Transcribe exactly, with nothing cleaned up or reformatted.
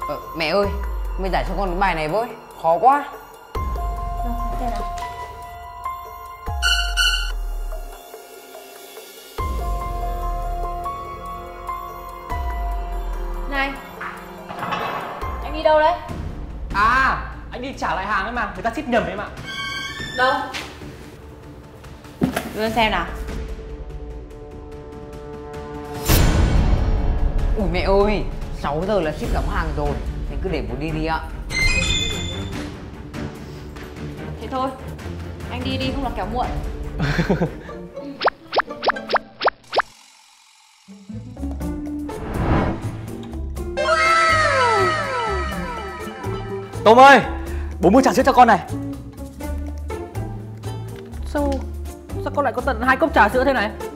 Ờ, mẹ ơi, mày giải cho con cái bài này với, khó quá. Rồi, đây nào. Này, anh đi đâu đấy? À, anh đi trả lại hàng ấy mà, người ta ship nhầm ấy mà. Đâu? Đưa em xem nào. Ui mẹ ơi, sáu giờ là ship đóng hàng rồi, mày cứ để bố đi đi ạ. Thế thôi, anh đi đi không là kẻo muộn. Tôm ơi, bố mua trà sữa cho con này. Sao, sao con lại có tận hai cốc trà sữa thế này?